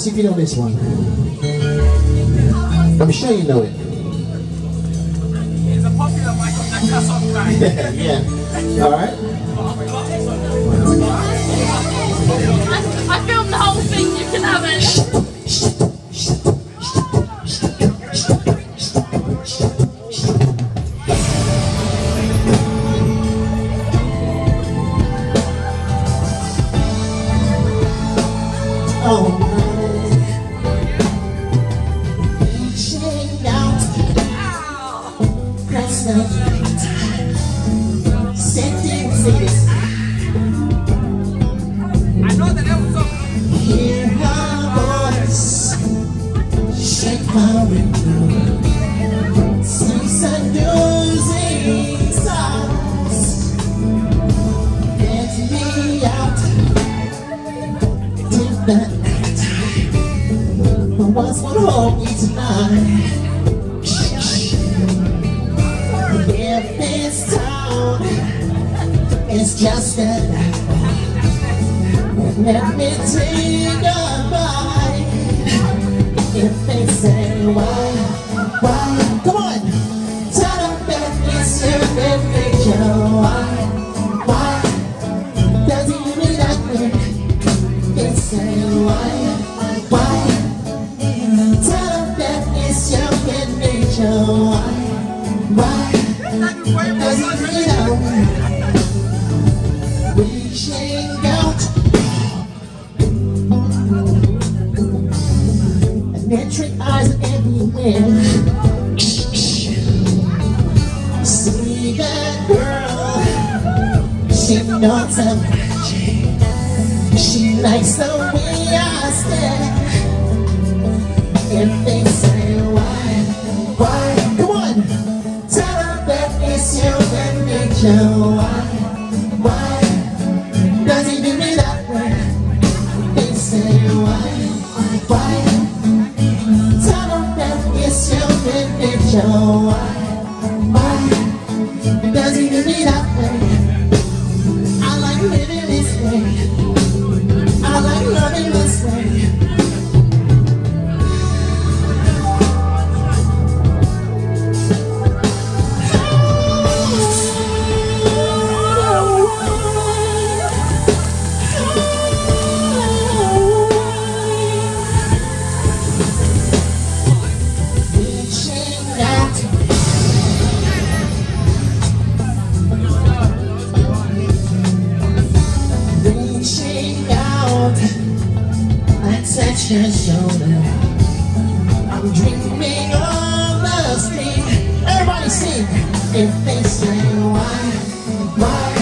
See if you know this one. I'm sure you know it. It's a popular Michael Jackson song, right? Yeah. Alright. I filmed the whole thing, you can have it. I know the name of the song. Hear her voice, shake my window, sing seducing songs, get me out, till that night time, but what's gonna hold me tonight? If this town is just a let me take a bite. If they say why, come on, tell them that it's human nature. Why, does it mean that way? They say why, tell them that it's human nature. Why, does it mean that way? Reaching out, electric eyes everywhere. See that girl, she knows her magic. She likes the way I stare. If they say why, come on, tell her that it's human nature. Why, does he do me that way? They say why, tell them that it's human nature. Why, does he do me that way? I like living this way, I like loving this way. Touch your shoulder, I'm dreaming of the street. Everybody sing. If they say why,